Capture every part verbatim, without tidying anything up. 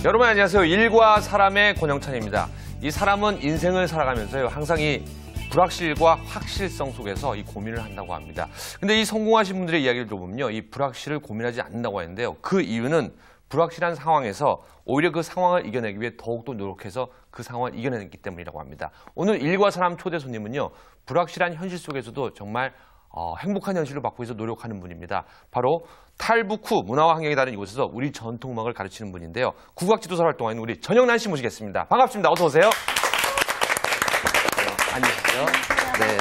여러분 안녕하세요. 일과 사람의 권영찬입니다. 이 사람은 인생을 살아가면서요. 항상 이 불확실과 확실성 속에서 이 고민을 한다고 합니다. 근데 이 성공하신 분들의 이야기를 들어보면요. 이 불확실을 고민하지 않는다고 하는데요. 그 이유는 불확실한 상황에서 오히려 그 상황을 이겨내기 위해 더욱더 노력해서 그 상황을 이겨내기 때문이라고 합니다. 오늘 일과 사람 초대 손님은요. 불확실한 현실 속에서도 정말 어, 행복한 현실을 받기 위해서 노력하는 분입니다. 바로 탈북 후 문화와 환경이 다른 이곳에서 우리 전통 음악을 가르치는 분인데요. 국악 지도사 활동하는 우리 전영란 씨 모시겠습니다. 반갑습니다. 어서 오세요. 안녕하세요. 네.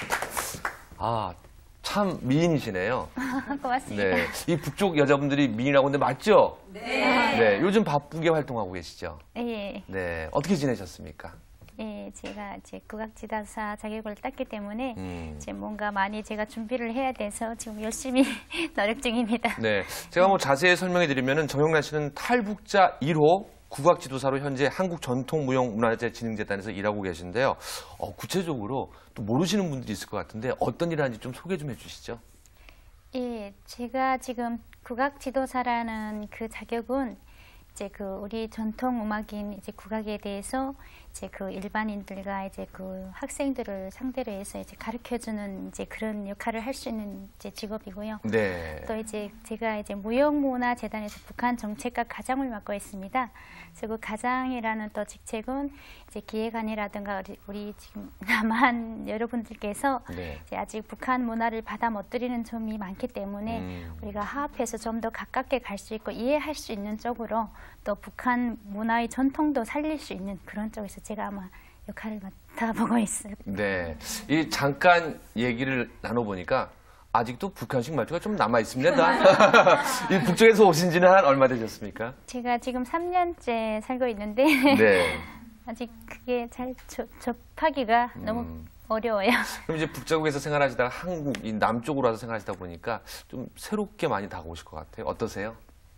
아, 참 미인이시네요. 고맙습니다. 네. 이 북쪽 여자분들이 미인이라고 하는데 맞죠? 네. 네. 요즘 바쁘게 활동하고 계시죠? 예. 네. 어떻게 지내셨습니까? 예, 제가 이제 국악지도사 자격을 땄기 때문에 음. 이제 뭔가 많이 제가 준비를 해야 돼서 지금 열심히 노력 중입니다. 네. 제가 뭐 자세히 설명해 드리면은 정영란 씨는 탈북자 일 호 국악 지도사로 현재 한국전통무형문화재진흥재단에서 일하고 계신데요. 어, 구체적으로 또 모르시는 분들이 있을 것 같은데 어떤 일을 하는지 좀 소개 좀 해주시죠. 예, 제가 지금 국악지도사라는 그 자격은 이제 그 우리 전통 음악인 이제 국악에 대해서 이제 그 일반인들과 이제 그 학생들을 상대로 해서 이제 가르쳐주는 이제 그런 역할을 할 수 있는 이제 직업이고요. 네. 또 이제 제가 이제 무형문화재단에서 북한 정책과 가장을 맡고 있습니다. 그래서 그 가장이라는 또 직책은 이제 기획안이라든가 우리, 우리 지금 남한 여러분들께서 네. 이제 아직 북한 문화를 받아 못 들이는 점이 많기 때문에 음. 우리가 하합해서 좀 더 가깝게 갈 수 있고 이해할 수 있는 쪽으로 또 북한 문화의 전통도 살릴 수 있는 그런 쪽에서 제가 아마 역할을 맡아보고 있을 거예요. 네. 이 잠깐 얘기를 나눠보니까 아직도 북한식 말투가 좀 남아있습니다. 이 북쪽에서 오신 지는 한 얼마 되셨습니까? 제가 지금 삼 년째 살고 있는데 네. 아직 그게 잘 접, 접하기가 음. 너무 어려워요. 그럼 이제 북쪽에서 생활하시다가 한국, 이 남쪽으로 와서 생활하시다 보니까 좀 새롭게 많이 다가오실 것 같아요. 어떠세요?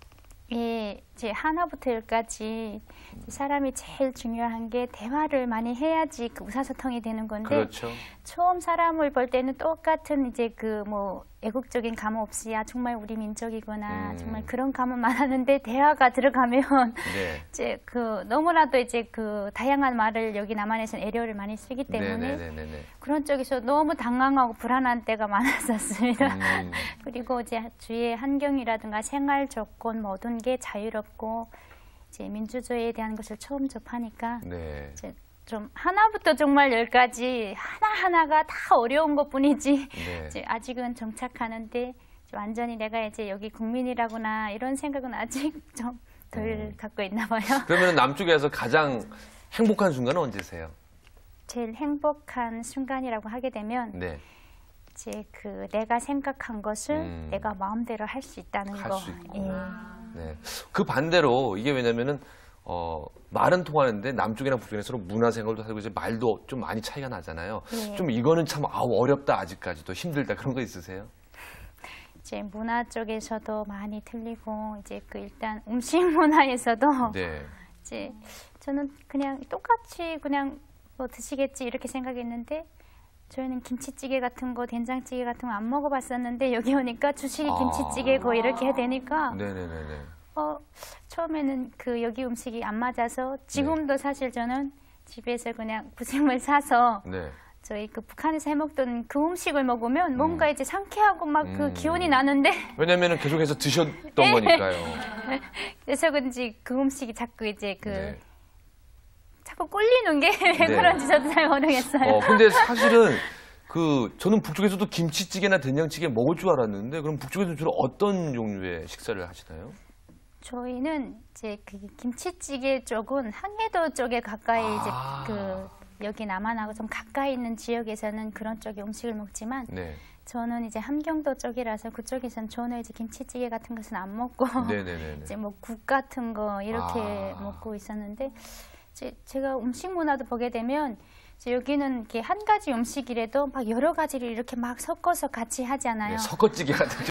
예, 이제 하나부터 열까지 사람이 제일 중요한 게 대화를 많이 해야지 그 의사소통이 되는 건데 그렇죠. 처음 사람을 볼 때는 똑같은 이제 그 뭐 애국적인 감흥 없이 아 정말 우리 민족이구나 음. 정말 그런 감흥만 하는데 대화가 들어가면 네. 이제 그 너무나도 이제 그 다양한 말을 여기 남한에서는 애료를 많이 쓰기 때문에 네네네네. 그런 쪽에서 너무 당황하고 불안한 때가 많았었습니다. 음. 그리고 이제 주위의 환경이라든가 생활 조건 모든 게 자유롭고 이제 민주주의에 대한 것을 처음 접하니까 네. 이제 좀 하나부터 정말 열까지 하나하나가 다 어려운 것뿐이지 네. 이제 아직은 정착하는데 완전히 내가 이제 여기 국민이라구나 이런 생각은 아직 좀 덜 음. 갖고 있나 봐요. 그러면 남쪽에서 가장 행복한 순간은 언제세요? 제일 행복한 순간이라고 하게 되면 네. 이제 그 내가 생각한 것을 음. 내가 마음대로 할 수 있다는 할 거. 수 있고. 예. 네. 그 반대로 이게 왜냐면은 어, 말은 통하는데 남쪽이나 북쪽이나 서로 문화 생활도 하고 이제 말도 좀 많이 차이가 나잖아요. 네. 좀 이거는 참 아우 어렵다 아직까지도 힘들다 그런 거 있으세요? 이제 문화 쪽에서도 많이 틀리고 이제 그 일단 음식 문화에서도 네. 이제 저는 그냥 똑같이 그냥 뭐 드시겠지 이렇게 생각했는데 저희는 김치찌개 같은 거 된장찌개 같은 거 안 먹어봤었는데 여기 오니까 주식이 아. 김치찌개고 이렇게 해야 되니까 네네네네. 어 처음에는 그 여기 음식이 안 맞아서 지금도 사실 저는 집에서 그냥 부침을 사서 네. 저희 그 북한에서 해먹던 그 음식을 먹으면 뭔가 음. 이제 상쾌하고 막 그 음. 기운이 나는데 왜냐면은 계속해서 드셨던 거니까요. 그래서 그런지 그 음식이 자꾸 이제 그 네. 자꾸 꼴리는 게 왜 네. 그런지 저도 잘 모르겠어요. 어, 근데 사실은 그 저는 북쪽에서도 김치찌개나 된장찌개 먹을 줄 알았는데 그럼 북쪽에서 주로 어떤 종류의 식사를 하시나요? 저희는 이제 그 김치찌개 쪽은 항해도 쪽에 가까이 이제 아. 그 여기 남한하고 좀 가까이 있는 지역에서는 그런 쪽의 음식을 먹지만 네. 저는 이제 함경도 쪽이라서 그쪽에서는 전혀 이제 김치찌개 같은 것은 안 먹고 네네네. 이제 뭐 국 같은 거 이렇게 아. 먹고 있었는데 이제 제가 음식 문화도 보게 되면 이제 여기는 이렇게 한 가지 음식이라도 막 여러 가지를 이렇게 막 섞어서 같이 하잖아요. 네, 섞어찌개 같은